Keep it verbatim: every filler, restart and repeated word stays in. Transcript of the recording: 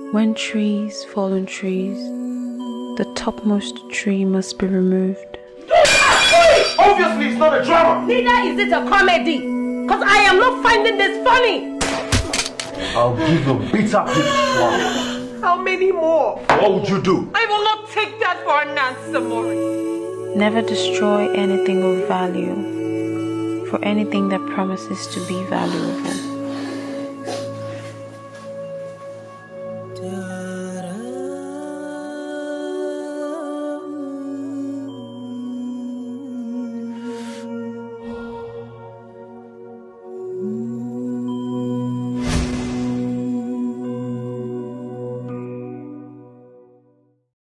When trees fall on trees, the topmost tree must be removed. Obviously, it's not a drama. Neither is it a comedy. Because I am not finding this funny. I'll give you a bitter pill. How many more? What would you do? I will not take that for an answer, Maurice. Never destroy anything of value for anything that promises to be valuable.